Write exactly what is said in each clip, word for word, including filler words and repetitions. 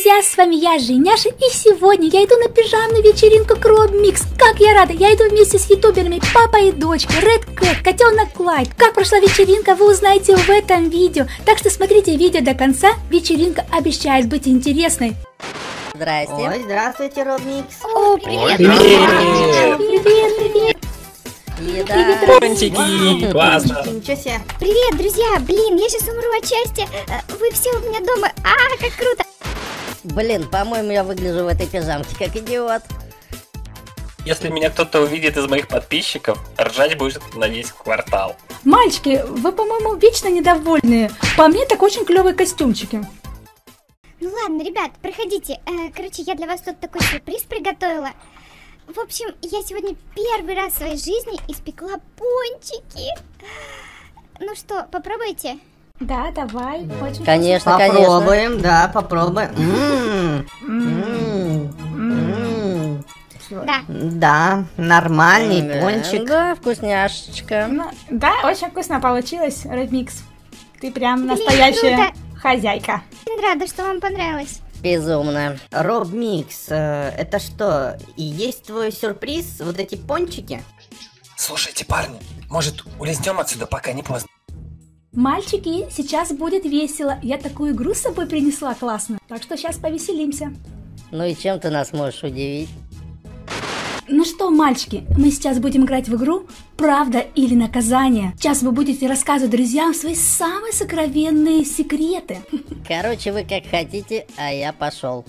друзья, с вами я, Женяша, и сегодня я иду на пижамную вечеринку к Робмикс. Как я рада, я иду вместе с ютуберами Папа и дочка, Red Cat, Котенок Лайк. Как прошла вечеринка, вы узнаете в этом видео, так что смотрите видео до конца, вечеринка обещает быть интересной. Здрасте. Ой, здравствуйте, Робмикс. О, привет! Привет! Привет, привет! Еда. Пончики! Классно! Ничего себе. Привет, друзья! Блин, я сейчас умру от счастья. Вы все у меня дома. А, как круто! Блин, по-моему, я выгляжу в этой пижамке как идиот. Если меня кто-то увидит из моих подписчиков, ржать будет на весь квартал. Мальчики, вы, по-моему, вечно недовольные. По мне, так очень клевые костюмчики. Ну ладно, ребят, проходите. Э, короче, я для вас тут такой сюрприз приготовила. В общем, я сегодня первый раз в своей жизни испекла пончики. Ну что, попробуйте? Да, давай. Очень Конечно, Попробуем, конечно. да, попробуем. М, м, м. Да. Да, нормальный Да, пончик. Да, вкусняшечка. Ну, да, очень вкусно получилось, Редмикс. Ты прям Блин, настоящая круто. хозяйка. Очень рада, что вам понравилось. Безумно. Робмикс, э, это что, и есть твой сюрприз, вот эти пончики? Слушайте, парни, может улизнем отсюда, пока не поздно? Мальчики, сейчас будет весело. Я такую игру с собой принесла классную. Так что сейчас повеселимся. Ну и чем ты нас можешь удивить? Ну что, мальчики, мы сейчас будем играть в игру «Правда или наказание». Сейчас вы будете рассказывать друзьям свои самые сокровенные секреты. Короче, вы как хотите, а я пошел.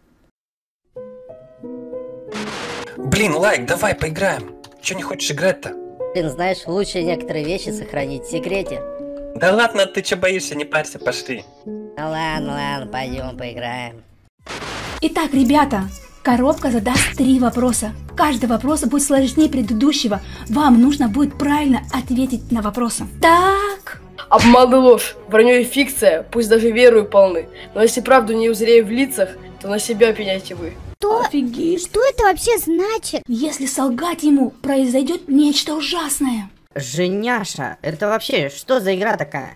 Блин, Лайк, давай поиграем. Че не хочешь играть-то? Блин, знаешь, лучше некоторые вещи сохранить в секрете. Да ладно, ты че боишься, не парься, пошли. Ну ладно, ладно, пойдем поиграем. Итак, ребята, коробка задаст три вопроса. Каждый вопрос будет сложнее предыдущего. Вам нужно будет правильно ответить на вопросы. Так. Обман и ложь, вранье и фикция, пусть даже верою полны. Но если правду не узрею в лицах, то на себя пеняйте вы. Что? Офигеть. Что это вообще значит? Если солгать ему, произойдет нечто ужасное. Женяша, это вообще что за игра такая?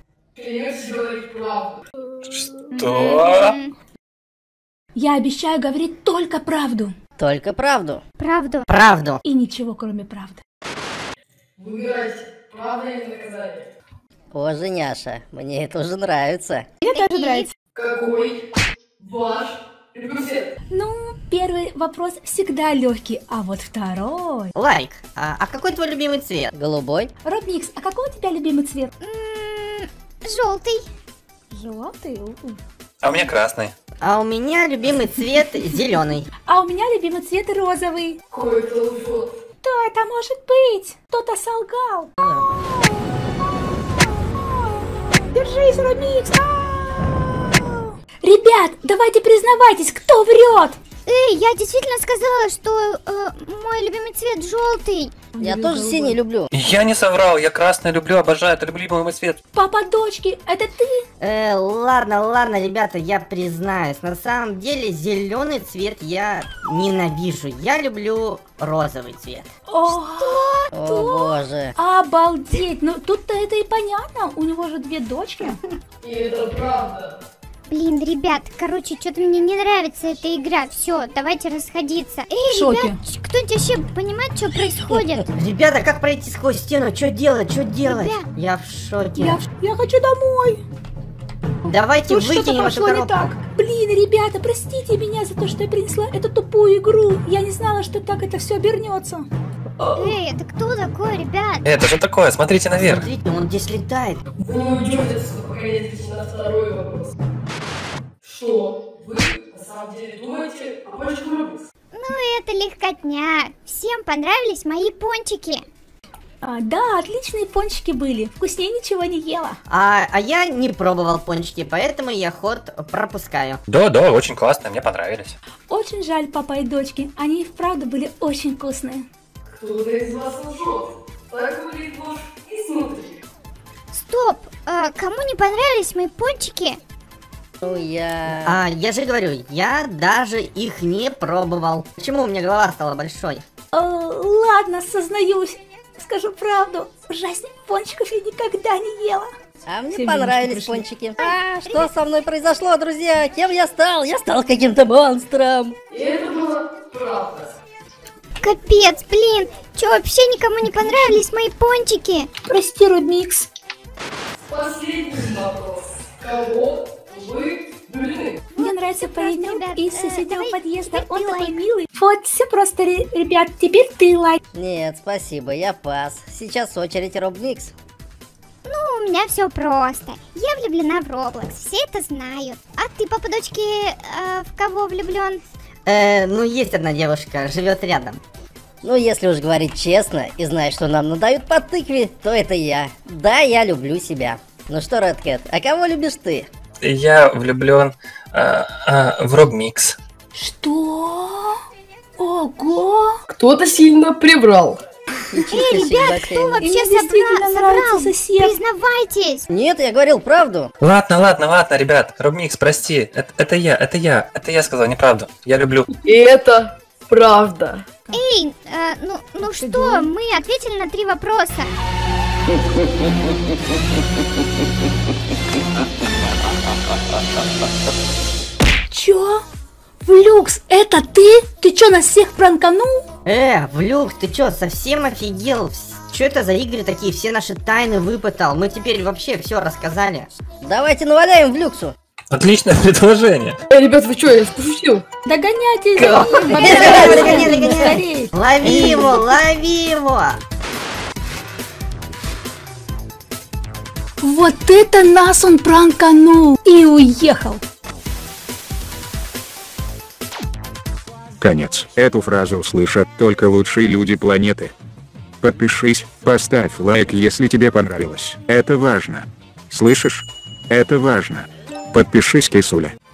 Что? Я обещаю говорить только правду. Только правду. Правду. Правду. И ничего, кроме правды. Выбирайте, правда или наказание. О, Женяша, мне это уже нравится. Мне тоже нравится. Какой ваш любимый цвет? Ну, первый вопрос всегда легкий, а вот второй. Лайк, а, а какой твой любимый цвет? Голубой? Робмикс, а какой у тебя любимый цвет? М-м, желтый. Желтый. У-у. А у меня красный. А у меня любимый цвет зеленый. А у меня любимый цвет розовый. Какой-то лжет. Что это может быть? Кто-то солгал. Держись, Робмикс. Ребят, давайте признавайтесь, кто врет. Эй, я действительно сказала, что э, мой любимый цвет желтый. Я тоже синий люблю. Я не соврал, я красный люблю, обожаю, это любимый мой цвет. Папа дочки, это ты? Э, ладно, ладно, ребята, я признаюсь. На самом деле зеленый цвет я ненавижу. Я люблю розовый цвет. О, О боже. обалдеть, ну тут-то это и понятно, у него же две дочки. И это правда. Блин, ребят, короче, что-то мне не нравится эта игра. Все, давайте расходиться. Эй, В шоке. ребят, кто-нибудь вообще понимает, что происходит? Ребята, как пройти сквозь стену? Что делать? Что делать? Ребят. Я в шоке. Я, я хочу домой. Давайте Тут что-то выкинем эту пошло не коробку. так. Блин, ребята, простите меня за то, что я принесла эту тупую игру. Я не знала, что так это все обернется. Эй, это кто такой, ребят? Это же такое, смотрите наверх. Смотрите, он здесь летает. Вы не уйдете отсюда, пока не ответите на второй вопрос. Что вы на самом деле думаете о пончиках Робмикс? Ну, это легкотня. Всем понравились мои пончики. А, да, отличные пончики были. Вкуснее ничего не ела. А, а я не пробовал пончики, поэтому я ход пропускаю. Да-да, очень классно, мне понравились. Очень жаль, папа и дочки. Они и вправду были очень вкусные. Кто-то из вас лжет. Так выглядит ложь изнутри. Стоп, а кому не понравились мои пончики? Ну я... А, я же говорю, я даже их не пробовал. Почему у меня голова стала большой? О, ладно, сознаюсь. Скажу правду. Ужаснее пончиков я никогда не ела. А мне Все понравились девушки пончики. А, что со мной произошло, друзья? Кем я стал? Я стал каким-то монстром. И это было правда. Капец, блин. Чё, вообще никому не понравились мои пончики? Прости, Робмикс. Последний вопрос. Кого вы влюблены? Мне нравится просто, паренек ребят, из э, соседнего давай подъезда. теперь Он ты такой лайк. милый. Вот, все просто, ре- ребят. Теперь ты лайк. Нет, спасибо, я пас. Сейчас очередь Робмикс. Ну, у меня все просто. Я влюблена в Roblox, все это знают. А ты, папа дочки, э, в кого влюблен? Э, ну есть одна девушка, живет рядом. Ну, если уж говорить честно и знать, что нам надают по тыкве, то это я. Да, я люблю себя. Ну что, Редкэт, а кого любишь ты? Я влюблен а, а, в Робмикс. Что? Ого! Кто-то сильно приврал. Эй, ребят, кто И вообще мне действительно собра- нравится соврал? сосед. Признавайтесь. Нет, я говорил правду. Ладно, ладно, ладно, ребят. Робмикс, прости. Это, это я, это я. Это я сказал неправду. Я люблю. И это правда. Эй, э, ну, ну что, мы ответили на три вопроса. Чё? Влюкс, это ты? Ты чё, нас всех пранканул? Э, Влюк, ты чё, совсем офигел? Чё это за игры такие? Все наши тайны выпытал. Мы теперь вообще все рассказали. Давайте наваляем в люксу. Отличное предложение. Эй, ребят, вы что, я пошутил? Догоняйте Га. за ним, Догоняй, быстрее, догоняй, догоняй. скорей. Лови его, лови его! Вот это нас он пранканул и уехал. Конец. Эту фразу услышат только лучшие люди планеты. Подпишись, поставь лайк, если тебе понравилось. Это важно. Слышишь? Это важно. Подпишись, кисуля.